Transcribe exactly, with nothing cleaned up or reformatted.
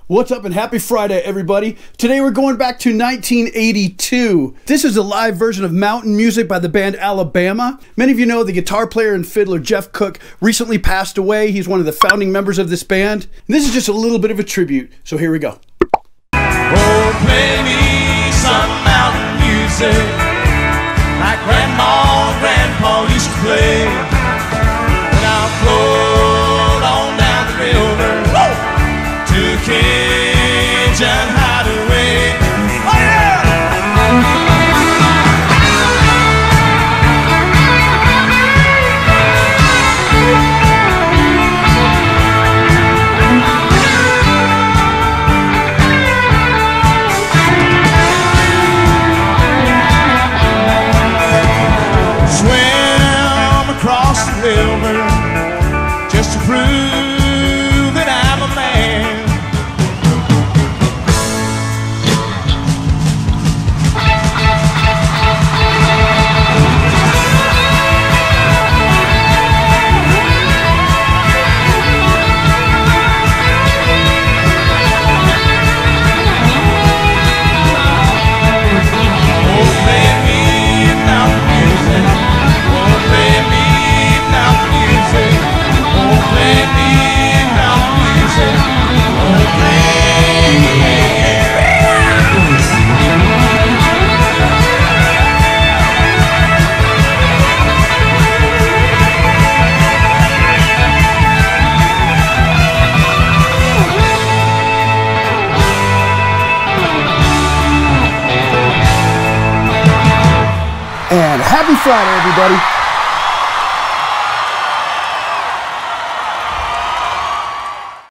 What's up and happy Friday, everybody. Today we're going back to nineteen eighty-two. This is a live version of Mountain Music by the band Alabama. Many of you know the guitar player and fiddler Jeff Cook recently passed away. He's one of the founding members of this band. And this is just a little bit of a tribute, so here we go. Oh, play me some mountain music like Grandma and Grandpa used to play. And I'll float on down the river to Cajun Hideaway. Oh yeah! Swim across the river just to prove that I'm a man. And happy Friday, everybody.